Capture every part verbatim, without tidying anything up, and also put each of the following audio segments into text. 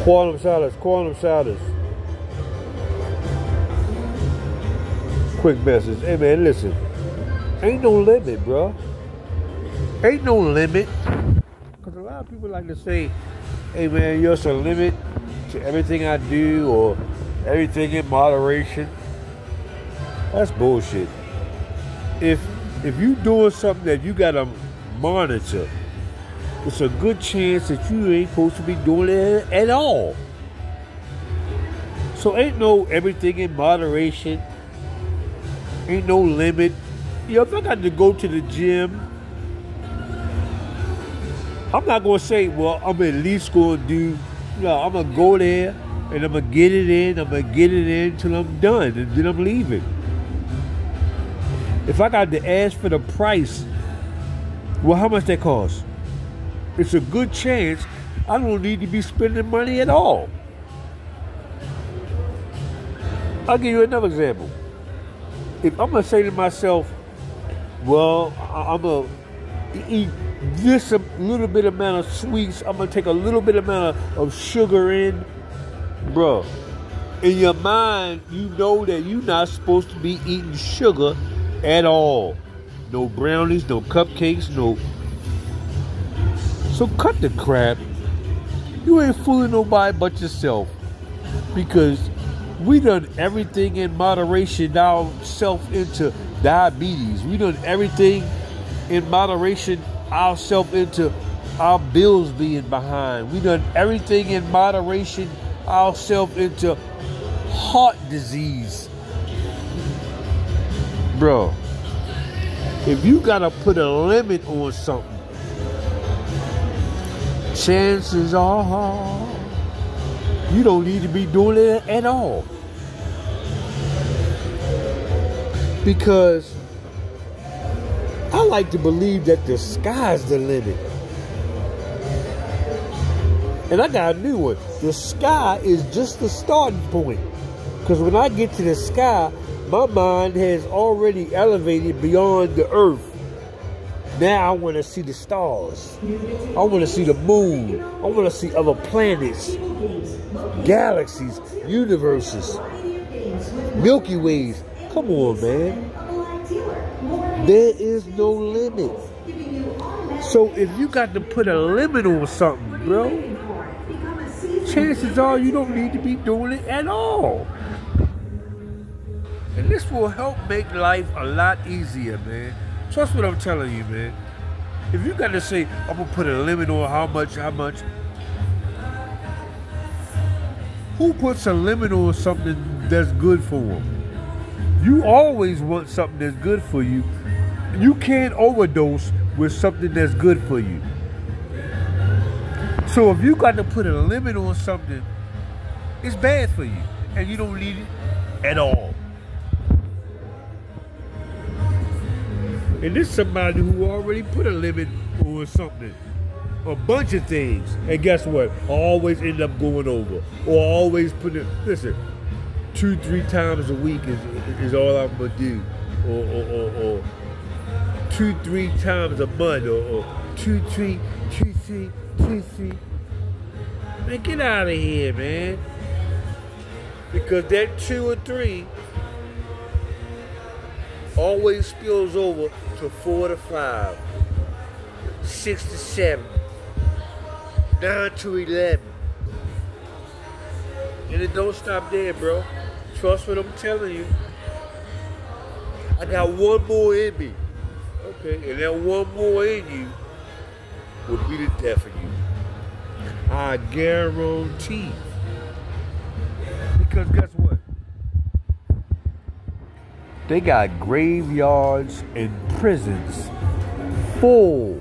Quantum Solace, Quantum Solace. Quick message. Hey man, listen. Ain't no limit, bro. Ain't no limit. Because a lot of people like to say, hey man, there's a limit to everything I do or everything in moderation. That's bullshit. If if you doing something that you gotta monitor, it's a good chance that you ain't supposed to be doing it at all. So ain't no everything in moderation. Ain't no limit. You know, if I got to go to the gym, I'm not going to say, well, I'm at least going to do, no, I'm going to go there and I'm going to get it in. I'm going to get it in until I'm done and then I'm leaving. If I got to ask for the price, well, how much that cost? It's a good chance I don't need to be spending money at all. I'll give you another example. If I'm going to say to myself, well, I'm going to eat this a little bit amount of sweets, I'm going to take a little bit amount of, of sugar in, bro, in your mind, you know that you're not supposed to be eating sugar at all. No brownies, no cupcakes, no. So cut the crap. You ain't fooling nobody but yourself. Because we done everything in moderation ourselves into diabetes. We done everything in moderation ourselves into our bills being behind. We done everything in moderation ourselves into heart disease. Bro, if you gotta put a limit on something, chances are you don't need to be doing it at all. Because I like to believe that the sky's the limit. And I got a new one. The sky is just the starting point. Because when I get to the sky, my mind has already elevated beyond the earth. Now I want to see the stars. I want to see the moon. I want to see other planets, galaxies, universes, Milky Ways. Come on, man. There is no limit. So if you got to put a limit on something, bro, chances are you don't need to be doing it at all. And this will help make life a lot easier, man. Trust what I'm telling you, man. If you got to say, I'm going to put a limit on how much, how much. Who puts a limit on something that's good for them? You always want something that's good for you. You can't overdose with something that's good for you. So if you got to put a limit on something, it's bad for you. And you don't need it at all. And this is somebody who already put a limit on something. A bunch of things. And guess what? I always end up going over. Or always put it, listen, two, three times a week is, is all I'm going to do. Or, or, or, or two, three times a month. Or, or two, three, two, three, two, three. Man, get out of here, man. Because that two or three always spills over to four to five, six to seven, nine to eleven. And it don't stop there, bro. Trust what I'm telling you. I got one more in me. Okay, and that one more in you will be the death of you. I guarantee. Because guess what? They got graveyards and prisons full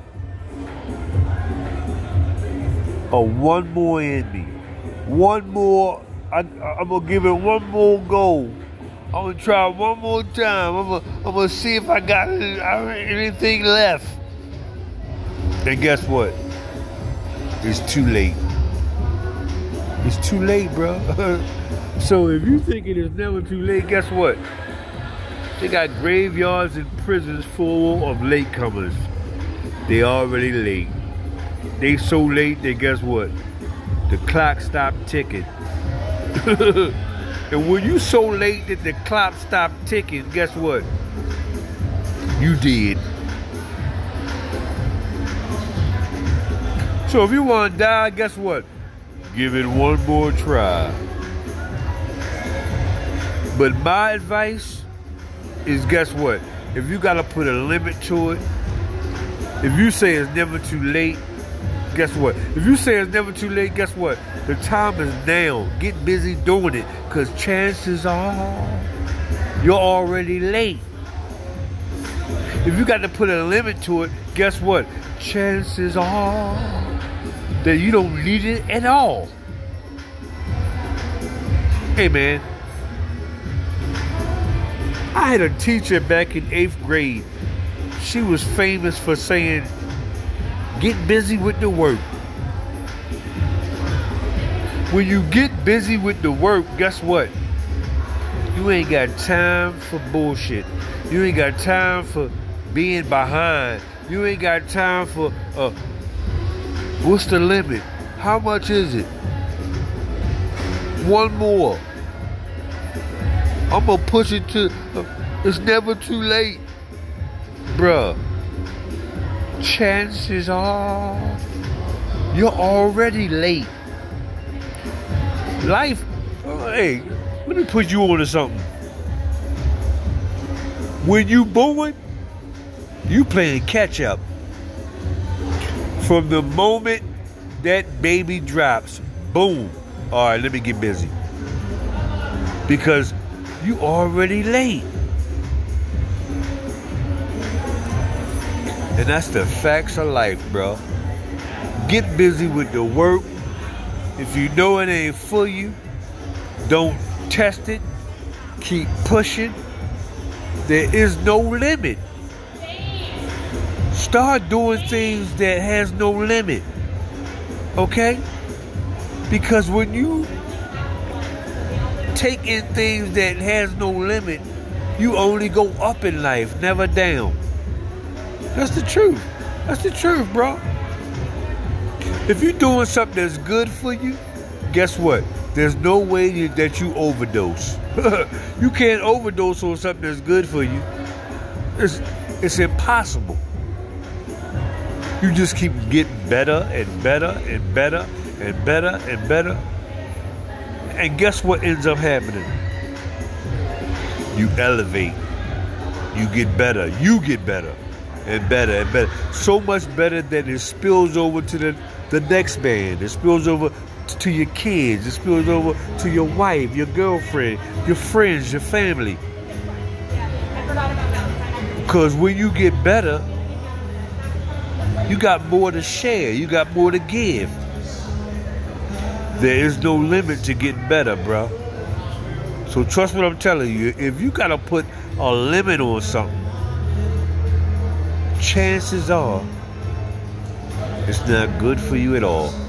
of one more in me. One more, I, I'm going to give it one more go. I'm going to try one more time. I'm going I'm to see if I got anything left. And guess what? It's too late. It's too late, bro. So if you think it is never too late, guess what? They got graveyards and prisons full of latecomers. They already late. They so late that guess what? the clock stopped ticking. And when you so late that the clock stopped ticking, guess what? You did. So if you want to die, guess what? Give it one more try. But my advice is, guess what? If you got to put a limit to it, if you say it's never too late, guess what? If you say it's never too late, guess what? The time is now. Get busy doing it, because chances are you're already late. If you got to put a limit to it, guess what? Chances are that you don't need it at all. Hey, man. I had a teacher back in eighth grade. She was famous for saying, get busy with the work. When you get busy with the work, guess what? You ain't got time for bullshit. You ain't got time for being behind. You ain't got time for, uh, what's the limit? How much is it? One more. I'm gonna push it to, uh, it's never too late. Bruh, chances are you're already late. Life, oh, hey, let me put you on to something. When you born, you playing catch up. From the moment that baby drops, boom. All right, let me get busy. Because you already late. And that's the facts of life, bro. Get busy with the work. If you know it ain't for you, don't test it. Keep pushing. There is no limit. Start doing things that has no limit. Okay? Because when you take in things that has no limit, you only go up in life, never down. That's the truth. That's the truth, bro. If you're doing something that's good for you, guess what? There's no way you, that you overdose. You can't overdose on something that's good for you. It's, it's impossible. You just keep getting better and better and better and better and better. And guess what ends up happening? You elevate. You get better. You get better. And better and better. So much better that it spills over to the, the next man. It spills over to your kids. It spills over to your wife, your girlfriend, your friends, your family. Because when you get better, you got more to share. You got more to give. There is no limit to getting better, bro. So trust what I'm telling you. If you got to put a limit on something, chances are it's not good for you at all.